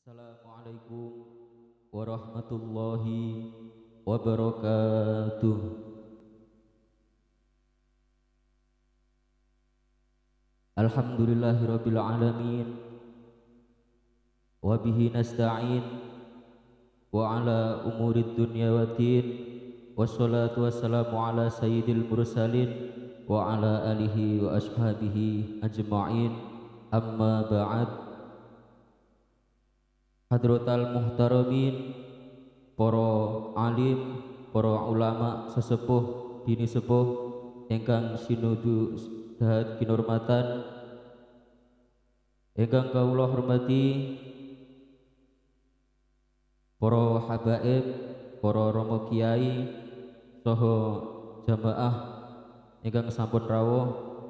Assalamualaikum warahmatullahi wabarakatuh. Alhamdulillahirabbil alamin wa bihi nasta'in wa ala umurid dunya waddin wassalatu wassalamu ala sayyidil mursalin wa ala alihi wa ashabihi ajma'in, amma ba'd. Hadratal muhtaramin, para alim, para ulama sesepuh dini sepuh ingkang sinudu dahat kinurmatan, ingkang kawula hormati, para habaib, para rama kiai saha jamaah ingkang sampun rawuh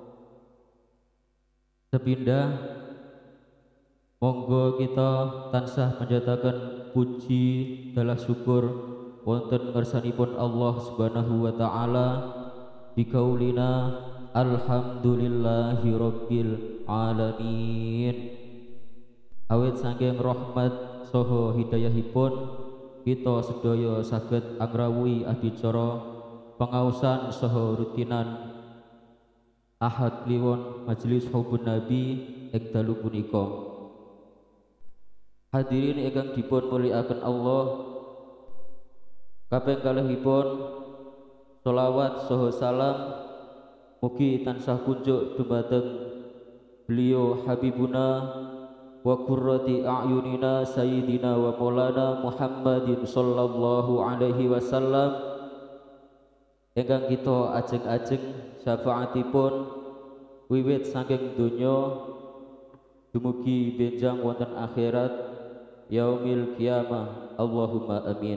sepindah. Monggo kita tansah panjataken puji dalah syukur wonten ngarsanipun Allah Subhanahu wa taala bikaulina alhamdulillahi rabbil alamin. Awit saking rahmat saha hidayahipun kita sedaya saged angrawuhi adicara pengaosan saha rutinan Ahad Kliwon Majelis Hubun Nabi ing dalu punika. Hadirin ingkang dipun mulyakaken Allah, kaping kalihipun sholawat saha salam mugi tansah kunjuk dumateng beliau Habibuna wa qurrati a'yunina sayyidina wa maulana Muhammadin sallallahu alaihi wasallam, ingkang kita ajeng-ajeng syafaatipun wiwit saking donya dumugi benjang wonten akhirat yaumil qiyamah. Allahumma amin.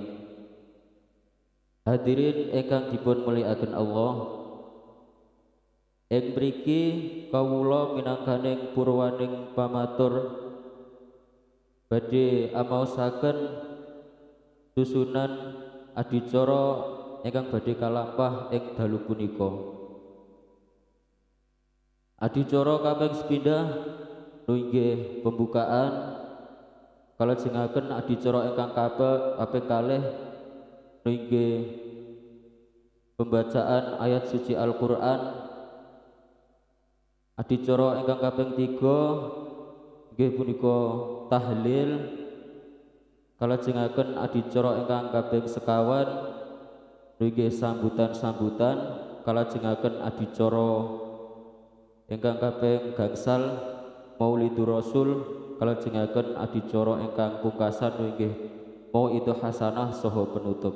Hadirin ingkang dipun mulyakaken Allah, ing mriki kawula minangkaning purwaning pamatur badhe amaosaken susunan adicara ingkang badhe kalampah ing dalu punika. Adicara kaping sepindhah inggih pembukaan, kalajengaken adicara ingkang kaping kalih inggih pembacaan ayat suci Al-Qur'an. Adicara ingkang kaping 3 inggih punika tahlil. Kalajengaken adicara ingkang kaping sekawan inggih sambutan-sambutan. Kalajengaken adicara ingkang kaping gangsal Maulidur Rasul. Kalajengaken adicara ingkang pungkasan inggih Mauidul Hasanah saha penutup.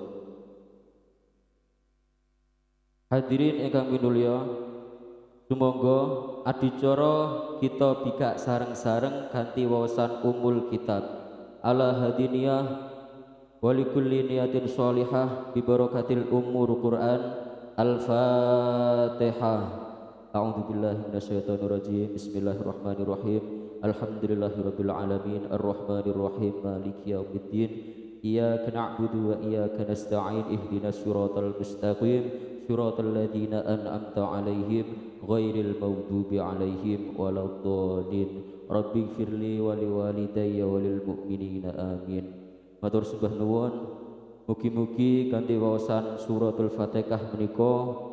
Hadirin ingkang minulya, sumangga adicara kita bikak sareng-sareng kanthi wawasan umul kitab ala hadiniyah wa likulli niyatin sholihah bi barakatil umur Quran. Al-Fatihah. A'udzubillahi minasyaitonir rajim. Bismillahirrahmanirrahim. Alhamdulillahirabbil alamin arrahmanir rahim maliki yaumiddin. Iyyaka na'budu wa iyyaka nasta'in ihdinas siratal mustaqim siratal ladzina an'amta 'alaihim ghairil maghdubi 'alaihim waladdallin. Rabbighfirli wa liwalidayya walil mu'minina amin. Matur sembah nuwun, mugi-mugi kanthi waosan suratul Fatihah menika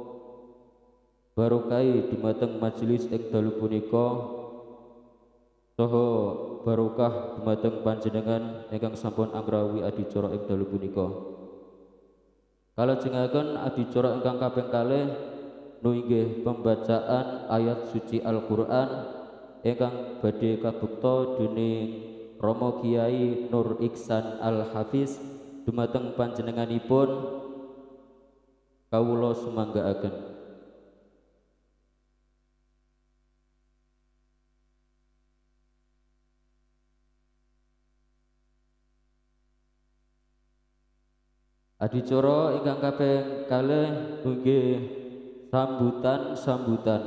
barokai dumateng majelis ing dalu punika saha barokah dumateng panjenengan ingkang sampun anggrawi adicara ing dalu punika. Kalajengaken adicara ingkang kaping kalih inggih pembacaan ayat suci Al-Qur'an ingkang badhe kabukta dening Rama Kiai Nur Iksan Al-Hafiz dumateng panjenenganipun kawula sumanggaaken. Adicara ingkang kaping kalih inggih sambutan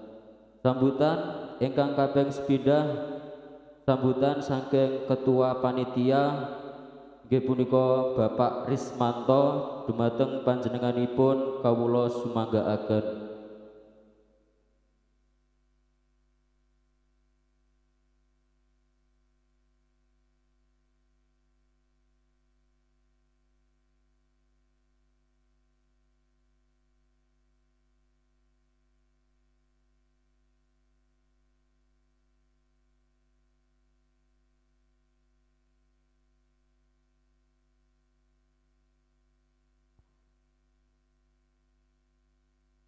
ingkang kaping sepindhah sambutan saking ketua panitia inggih punika Bapak Rismanto dumateng panjenenganipun kawula sumanggaaken.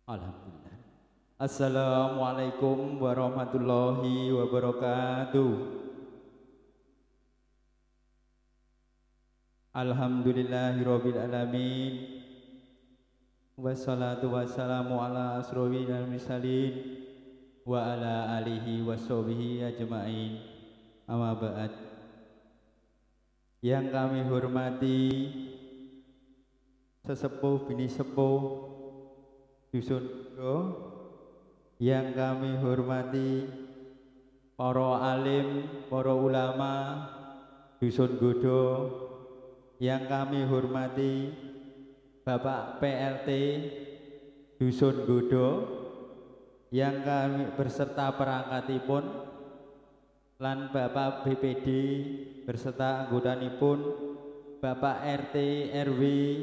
Alhamdulillah. Assalamualaikum warahmatullahi wabarakatuh. Alhamdulillahirabbil alamin. Wassalatu wassalamu ala asrofil mursalin wa ala alihi washabihi ajmain. Amma ba'd. Yang kami hormati sesepuh bini sepuh dusun Gudo, yang kami hormati para alim, para ulama dusun Gudo, yang kami hormati Bapak PLT dusun Gudo, yang kami berserta perangkatipun lan Bapak BPD berserta anggotanipun, Bapak RT RW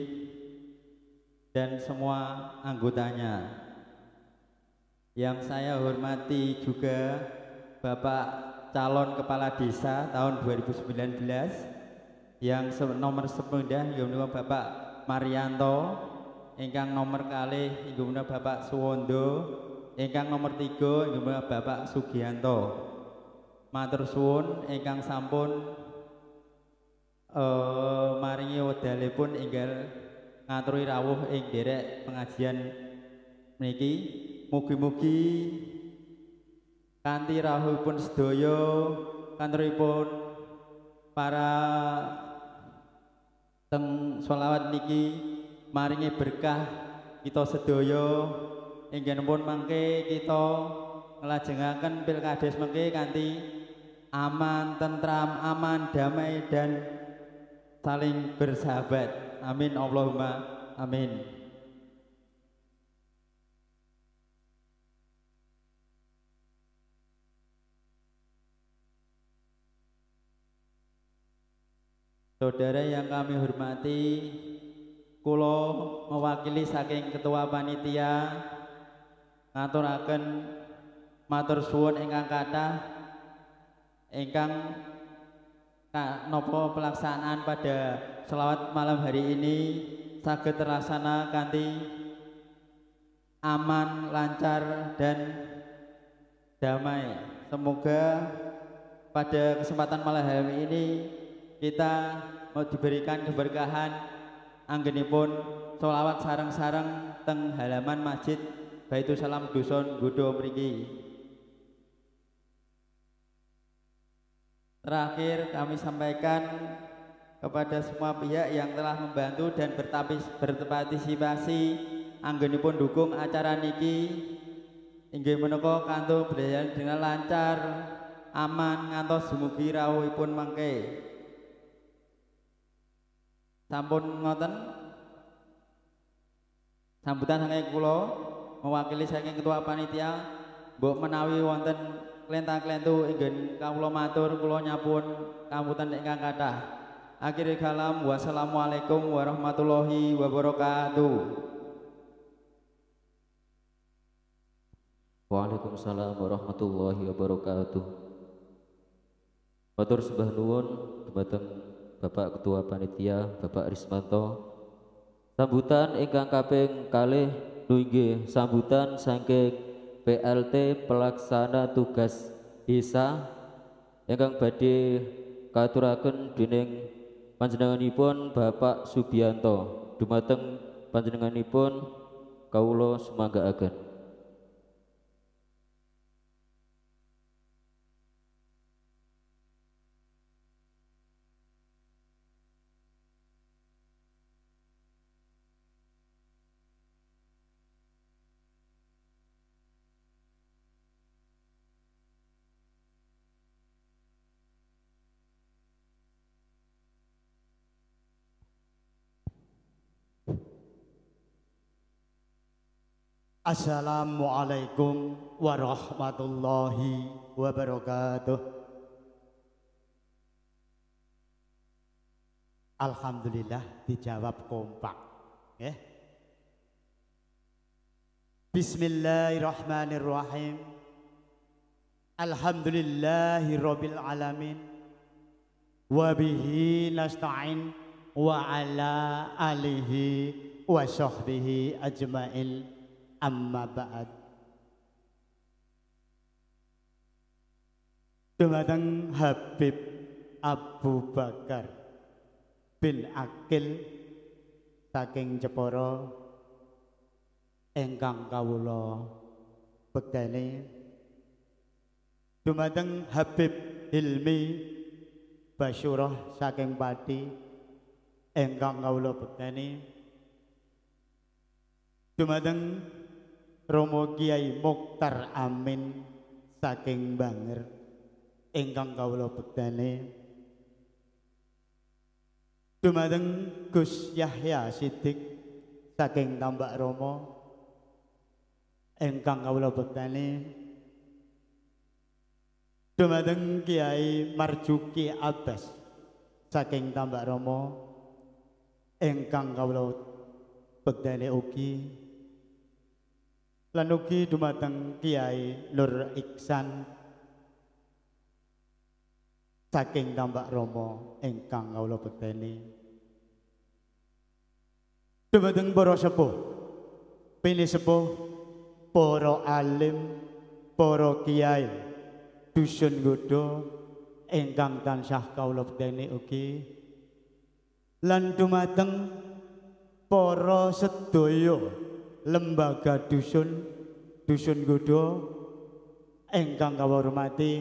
dan semua anggotanya. Yang saya hormati juga Bapak calon kepala desa tahun 2019 yang nomor sepeda inggih Bapak Marianto, ingkang nomor kalih inggih Bapak Suwondo, ingkang nomor 3 inggih Bapak Sugianto. Matur suwun ingkang sampun maringi wedalipun enggal ngaturi rawuh ing derek pengajian niki. Mugi-mugi kanthi rawuhipun sedaya kantoripun para teng sholawat niki maringi berkah kita sedaya, inggenipun mangke kita nglajengaken pilkades mangke kanthi aman, tentram, aman, damai dan saling bersahabat. Amin Allahumma amin. Saudara yang kami hormati, kula mewakili saking ketua panitia ngaturaken matur suwun ingkang kathah ingkang nopo pelaksanaan pada selawat malam hari ini saged terlaksana kanthi aman, lancar dan damai. Semoga pada kesempatan malam hari ini kita mau diberikan keberkahan anggenipun sholawat sareng-sareng teng halaman Masjid Baitul Salam Dusun Gudo mriki. Terakhir kami sampaikan kepada semua pihak yang telah membantu dan berpartisipasi anggenipun dukung acara niki inggih menika kanthi berjalan dengan lancar, aman ngantos dumugi rawuhipun mangke. Sampun ngoten sambutan saking kula mewakili saking ketua panitia, mbok menawi wonten klentang-klentu inggen kawula matur kula nyapun kambutan ingkang kathah. Akhirul kalam, wassalamualaikum warahmatullahi wabarakatuh. Waalaikumsalam warahmatullahi wabarakatuh. Matur sembah nuwun dumateng Bapak Ketua Panitia Bapak Rismanto. Sambutan ingkang kaping kalih nggih sambutan saking PLT pelaksana tugas desa ingkang badhe katuraken dening panjenenganipun Bapak Subianto. Dumateng panjenenganipun kawula sumanggaaken. Assalamualaikum warahmatullahi wabarakatuh. Alhamdulillah dijawab kompak. Bismillahirrahmanirrahim. Alhamdulillahirabbil alamin. Wa bihi nasta'in wa ala alihi wa sahbihi ajmain. amma ba'd. Dumateng Habib Abu Bakar bin Akil saking Jepara ingkang kawula bekteni. Dumateng Habib Hilmi Basyurah saking Pati ingkang kawula bekteni. Dumateng Romo Kiai Mokhtar Amin saking Banger ingkang kawula bekteni. Dumateng Gus Yahya Siddiq saking Tambak Romo ingkang kawula bekteni. Dumateng Kiai Marjuki Abbas saking Tambak Romo ingkang kawula bekteni ugi. Lan ugi dumateng Kiai Nur Iksan saking Tambak Romo ingkang kawula bekteni. Dumateng para sepuh, pini sepuh, para alim, para kiai, dusun nggodha ingkang tansah kawula bekteni ugi. Lan dumateng para sedaya lembaga dusun nggodha ingkang kawula hormati.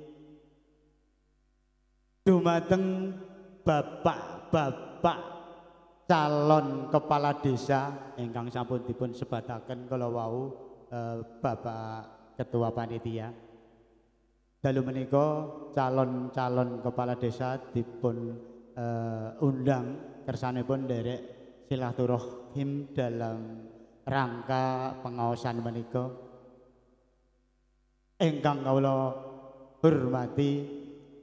Dumateng bapak-bapak calon kepala desa ingkang sampun dipun sebataken kala wau Bapak Ketua Panitia. Dalu menika calon-calon kepala desa dipun undang kersanipun nderek silaturahim dalam rangka pengaosan menika ingkang kawula hormati.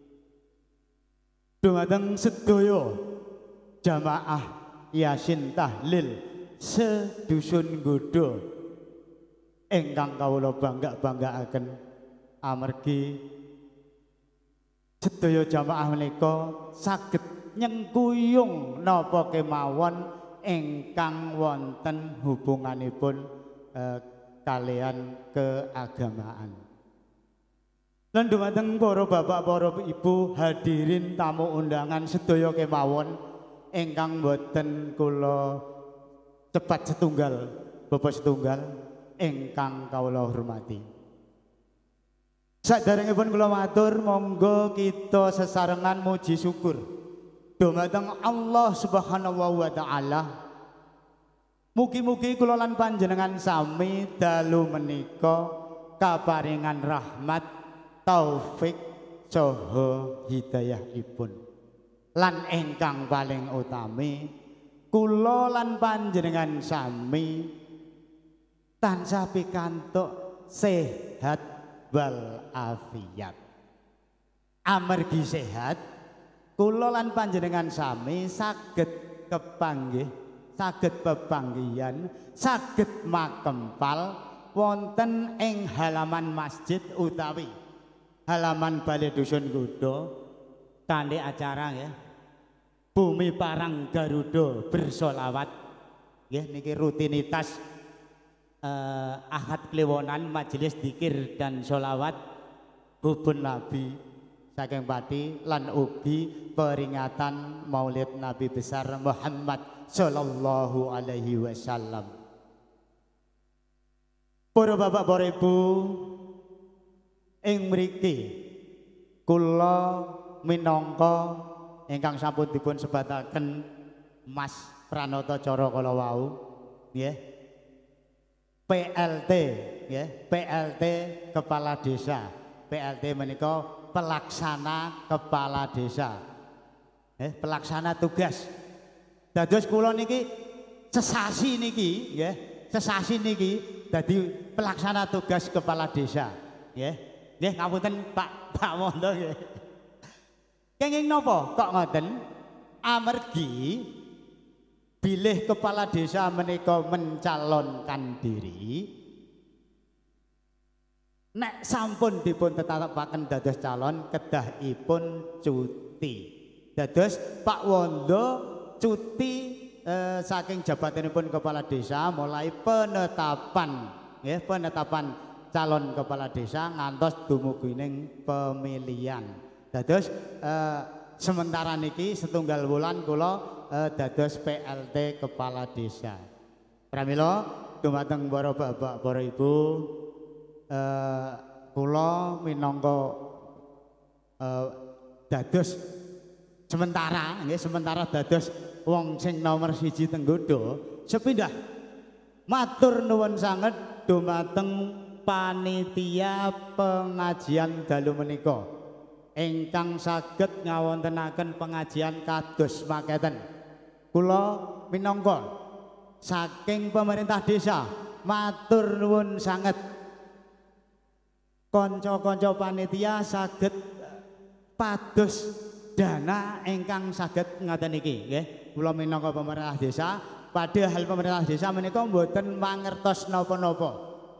Dumateng sedaya jamaah Yasin Tahlil sedusun nggodha ingkang kawula bangga-banggaaken amargi sedaya jamaah menika saged nyengkuyung napa kemawon ingkang wonten hubunganipun kalian keagamaan. Lan dumateng para bapak, para ibu, hadirin tamu undangan sedaya kemawon ingkang boten kula cepat setunggal, bapak setunggal ingkang kawula hormati. Saderengipun kula matur monggo kita sesarengan muji syukur dumateng Allah Subhanahu wa taala. Mugi-mugi kula lan panjenengan sami dalu menika kaparingan rahmat, taufik saha hidayahipun. Lan ingkang paling utami kula lan panjenengan sami tansah pikantuk sehat wal afiat. Amargi sehat kula lan panjenengan sami saged kepanggih, saged pepanggihan, saged makempal wonten ing halaman masjid utawi halaman Balai Dusun Nggodha kanthi acara ya Bumi Parang Garuda bersolawat nggih niki rutinitas Ahad Kliwonan majelis dzikir dan solawat hubun Nabi saking Pati lan ugi peringatan Maulid Nabi besar Muhammad sallallahu alaihi wasallam. Para bapak, para ibu, ing mriki kula minangka ingkang sampun dipun sebataken Mas Pranata Cara kala wau nggih PLT nggih PLT kepala desa. PLT menika pelaksana kepala desa. Pelaksana tugas. Dados kula niki sesasi niki nggih sesasi niki dadi pelaksana tugas kepala desa nggih. Nggih ngapunten Pak Mondo nggih. Kenging napa kok ngoten? Amargi bilih kepala desa menika mencalonkan diri. Nek sampun dipun tetapaken dados calon kedahipun cuti. Dados Pak Wondo cuti saking jabatanipun kepala desa mulai penetapan nggih penetapan calon kepala desa ngantos dumugining pemilihan. Dados sementara niki setunggal wulan kula dados PLT kepala desa. Pramila dumateng para bapak para ibu kula minangka dados sementara nggih sementara dados wong sing nomor 1 Tenggodo sepindah matur nuwun sanget dumateng panitia pengajian dalu menika ingkang saged ngawontenaken pengajian kados makaten. Kula minangka saking pemerintah desa matur nuwun sanget kanca-kanca panitia saged pados dana ingkang saged ngaten iki nggih. Kula minangka pemerintah desa, padahal pemerintah desa menika mboten mangertos napa-napa.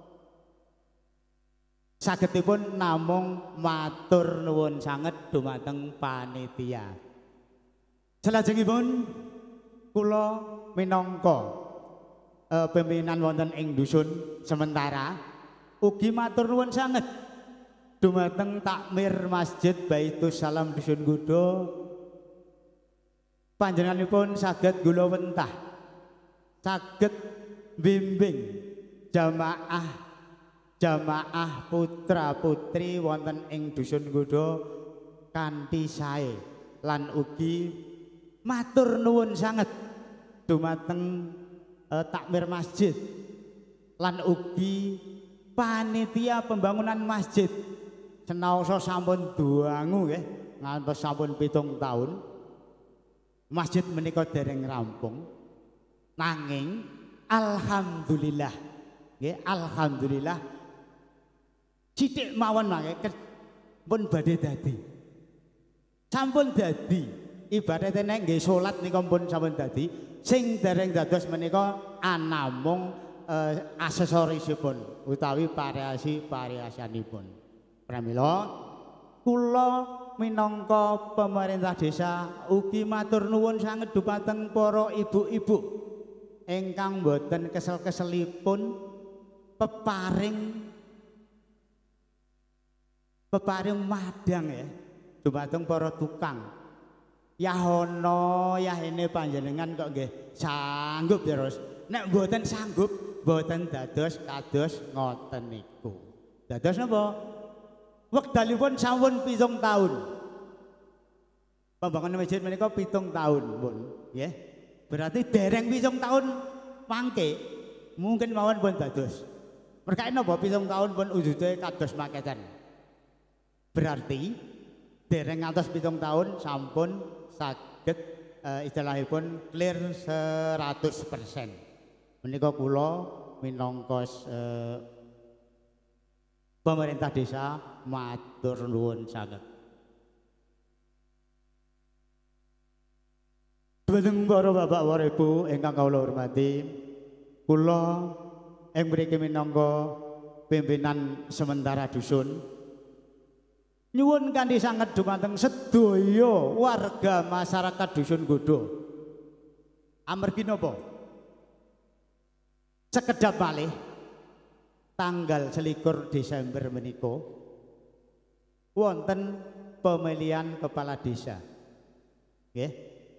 Sagedipun namung matur nuwun sanget dumateng panitia. Salajengipun kula minangka pimpinan wonten ing dusun sementara ugi matur nuwun sanget dumateng takmir Masjid Baitus Salam Dusun Gudo. Panjenenganipun saged gula wentah, saged bimbing jamaah putra putri wonten ing Dusun Gudo kanthi sae lan ugi matur nuwun sanget dumateng takmir masjid lan ugi panitia pembangunan masjid senaosa sampun duangu nggih ngantos sampun 7 tahun. Masjid menika dereng rampung nanging alhamdulillah nggih alhamdulillah sithik mawon mangke pun badhe dadi sampun dadi ibaratnya nek nggih salat nika pun sampun dadi sing dereng dados menika anamung aksesorisipun utawi variasianipun. Pramila kula minangka pemerintah desa ugi matur nuwun sanget dumateng para ibu-ibu ingkang boten kesel-keselipun peparing madang ya dumateng para tukang. Yahono yahene panjenengan kok nggih sanggup terus. Nek boten sanggup boten dados kados ngoten niku. Dados napa? Wekdalipun sampun 7 tahun. Pembangunan masjid menika 7 tahun pun, nggih. Berarti dereng 7 tahun mangke mungkin mawon pun dados. Merkae napa 7 tahun pun wujude kados makaten. Berarti dereng ngantos 7 tahun sampun saged istilahipun clear 100%. Menika kula minangka pemerintah desa matur nuwun sanget. Dumateng para bapak para ibu ingkang kawula hormati, kula ing mriki minangka pimpinan sementara dusun nyuwun kanthi sanget dumateng sedaya warga masyarakat Dusun Gudo. Amargi napa? Sekedap malih tanggal 21 Desember menika wonten pemilihan kepala desa. Nggih.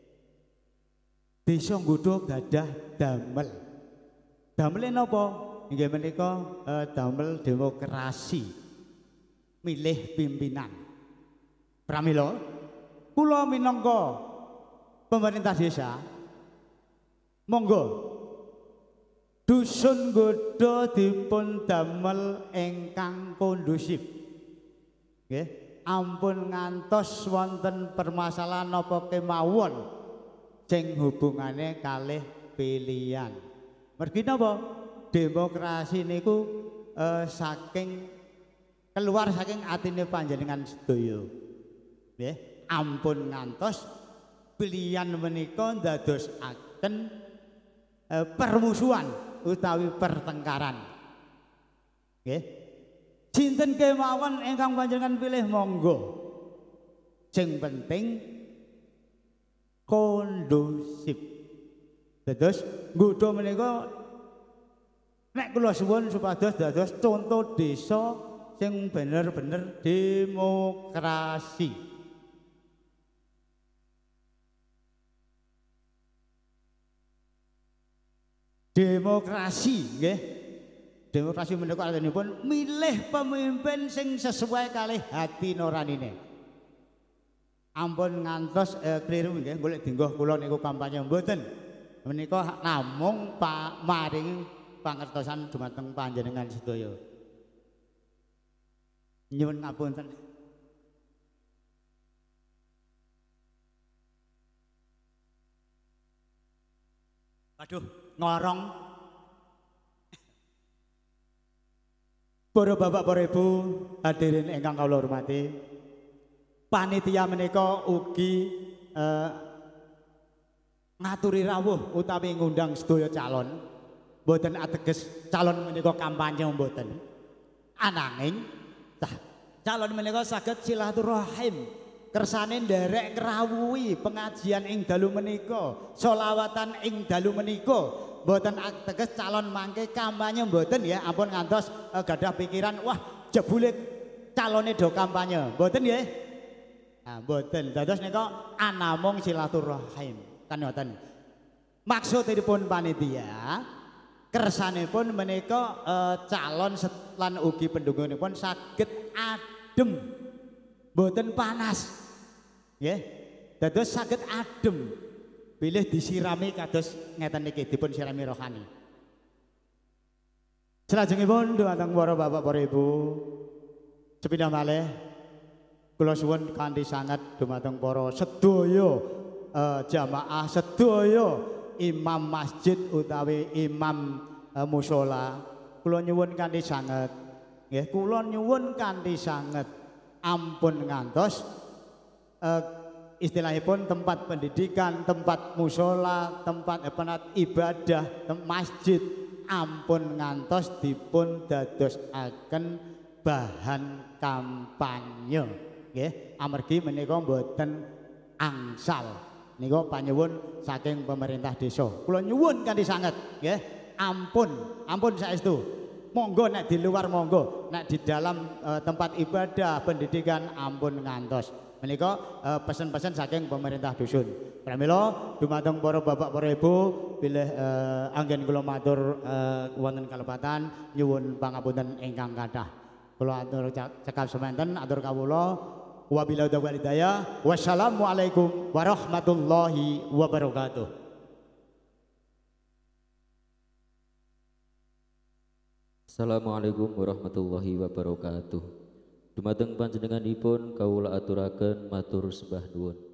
Desa Gudo gadah damel. Damel napa? Inggih menika damel demokrasi. Milih pimpinan. Pramila kula minangka pemerintah desa monggo Dusun Gudo dipun damel ingkang kondusif. Nggih, ampun ngantos wonten permasalahan napa kemawon sing hubungane kalih pilihan. Mergi napa? Demokrasi niku saking keluar saking atine panjenengan sedaya. Nggih, ampun ngantos pilihan menika ndadosaken permusuhan utawi pertengkaran. Nggih. Sinten kemawon ingkang panjenengan pilih monggo. Sing penting kondusif. Dados nggodha menika nek kula suwun supados dados contoh desa sing bener-bener demokrasi. Demokrasi nggih. Demokrasi menika artinipun milih pemimpin sing sesuai kalih hati nuranine. Ampun ngantos kliru nggih golek dinggo kula niku kampanye mboten. Menika namung maring pangertosan dumateng panjenengan sedaya. Nyuwun ngapunten. Aduh, ngorong. Para bapak, para ibu, hadirin ingkang kula hormati. Panitia menika ugi ngaturi rawuh utawi ngundang sedaya calon. Mboten ateges calon menika kampanye mboten. Ananging calon menika saged silaturahim. Kersane nderek ngrawuhi pengajian ing dalu menika, sholawatan ing dalu menika. Mboten ateges calon mangke kampanye mboten ya, ampun ngantos gadah pikiran wah jebule calone do kampanye. Mboten nggih. Nah, mboten. Dados nika anamung silaturahim. Kan ngoten. Maksudipun panitia kersanipun menika calon lan ugi pendukungipun saged adem. Mboten panas. Nggih. Dados saged adem. Bilih disirami kados ngeten niki dipun sirami rohani. Salajengipun dhumateng para bapak para ibu sepindah malih kula suwun kanthi sanget dhumateng para sedaya jamaah sedaya imam masjid utawi imam mushola kula nyuwun kanthi sanget nggih kula nyuwun kanthi sanget ampun ngantos istilahipun tempat pendidikan, tempat mushola, tempat ibadah, masjid ampun ngantos dipun dadosaken bahan kampanye nggih amargi menika mboten angsal nika panyuwun saking pemerintah desa kula nyuwun kanthi sanget nggih ampun saestu monggo nek di luar monggo nek di dalam tempat ibadah pendidikan ampun ngantos menika pesen-pesen saking pemerintah dusun. Pramila dumateng para bapak para ibu bilih anggen kula matur wonten kalepatan nyuwun pangapunten ingkang kathah. Kula atur cekap semanten atur kawula wabillahi taufiq wal hidayah. Wassalamualaikum warahmatullahi wabarakatuh. Assalamualaikum warahmatullahi wabarakatuh. Dumateng panjenenganipun kawula aturaken matur sembah nuwun.